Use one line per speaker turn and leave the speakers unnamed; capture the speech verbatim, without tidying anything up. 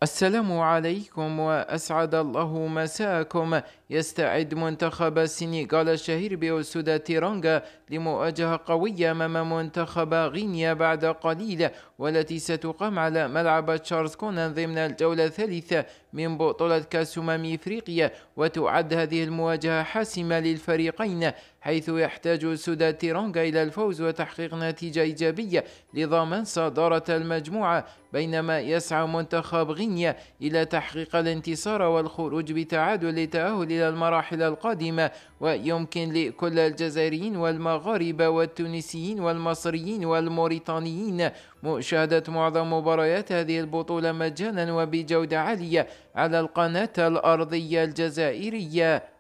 السلام عليكم وأسعد الله مساءكم. يستعد منتخب السنغال الشهير بأسود تيرانغا لمواجهة قوية أمام منتخب غينيا بعد قليل، والتي ستقام على ملعب تشارلز كونان ضمن الجولة الثالثة من بطولة كأس أمم إفريقيا. وتعد هذه المواجهة حاسمة للفريقين، حيث يحتاج سودا تيرانغا إلى الفوز وتحقيق نتيجة إيجابية لضمان صدارة المجموعة، بينما يسعى منتخب غينيا إلى تحقيق الانتصار والخروج بتعادل للتأهل إلى المراحل القادمة. ويمكن لكل الجزائريين والمغاربة والتونسيين والمصريين والموريتانيين مشاهدة معظم مباريات هذه البطولة مجانا وبجودة عالية على القناة الأرضية الجزائرية.